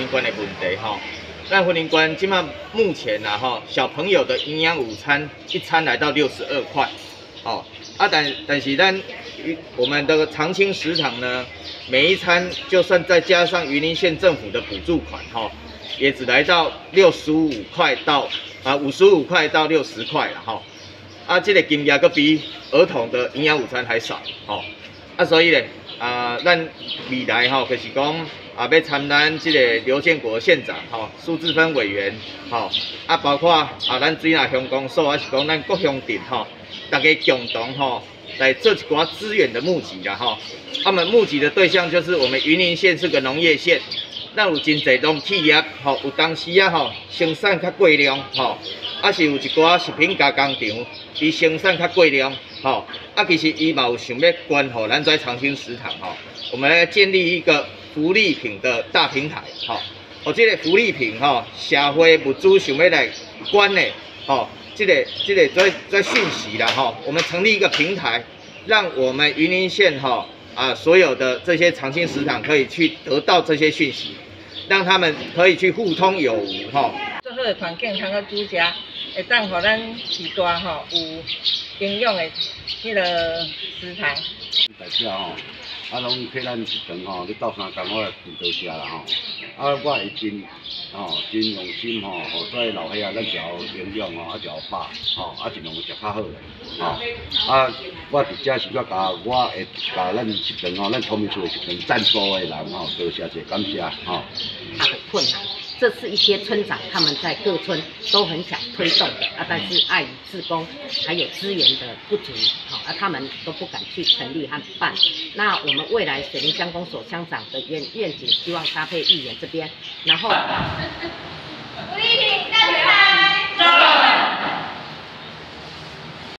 林馆的问题吼。咱婚姻馆今麦目前呐吼，小朋友的营养午餐一餐来到62块，哦但是我们的长青食堂呢，每一餐就算再加上云林县政府的补助款吼，也只来到65块到55块到60块了吼。这个金额可比儿童的营养午餐还少吼。所以咧咱未来吼，就是讲。要参咱这个刘建国县长苏志芬委员包括咱水南乡公所是讲咱各乡镇大家共同来做一寡资源的募集啦他们募集的对象就是我们云林县是个农业县，咱有真侪农企业有当时生产较过量是有一寡食品加工厂伊生产较过量其实伊嘛有想要捐予咱这长青食堂我们来建立一个福利品的大平台，这个福利品社会物资想要来捐的，这个在讯息啦我们成立一个平台，让我们云林县所有的这些长青食堂可以去得到这些讯息，让他们可以去互通有无最好的环境通个煮食，会当互咱时代有营养的迄个食堂。 大家拢替咱食堂你斗相共，我真多谢啦我会真真用心互做老岁仔咱就营养就饱尽量食较好咧我伫遮是我会甲咱食堂咱同民处的食堂赞助的人多谢者感谢它很困难。这是一些村长他们在各村都很想推动的但是碍于志工还有资源的不足他们都不敢去成立和办。那我们未来水林乡公所乡长的愿景，希望搭配议员这边，然后。福利品大学